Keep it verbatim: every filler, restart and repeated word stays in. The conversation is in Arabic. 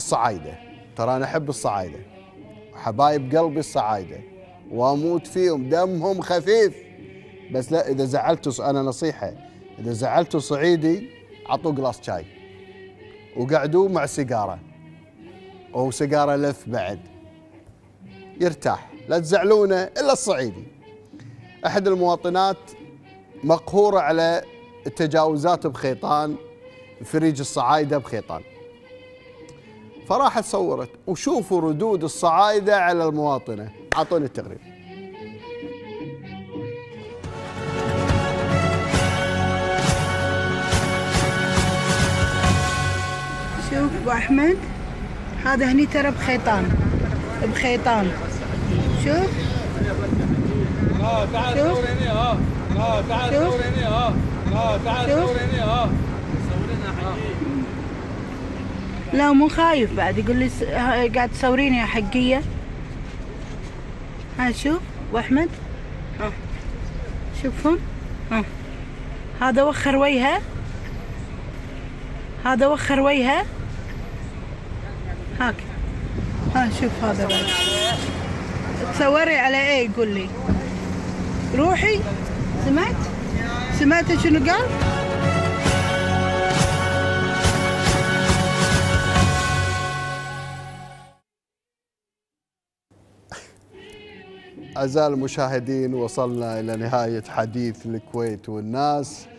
الصعايدة، ترى أنا أحب الصعايدة، حبايب قلبي الصعايدة وأموت فيهم، دمهم خفيف. بس لا، إذا زعلتوا، أنا نصيحة، إذا زعلتوا صعيدي عطوه قلاص شاي وقعدوه مع سيجارة، أو سيجارة لف بعد، يرتاح. لا تزعلونه إلا الصعيدي. أحد المواطنات مقهورة على التجاوزات بخيطان، فريج الصعايدة بخيطان، فراحت صورت، وشوفوا ردود الصعايدة على المواطنة. أعطوني التقرير. شوف ابو احمد، هذا هني ترى بخيطان بخيطان. شوف اه تعال صور هنا. اه اه تعال صور هنا. اه اه تعال صور هنا. اه صورينا حقيقي. لا مو خايف بعد، يقول لي س... قاعد تصوريني يا حقيه. ها شوف ابو احمد، ها شوفهم، ها هذا وخر وجهه، هذا وخر وجهه، هاك. ها شوف هذا بعد. تصوري على ايه؟ يقول لي روحي. سمعت سمعت شنو قال؟ أعزائي المشاهدين، وصلنا إلى نهاية حديث الكويت والناس.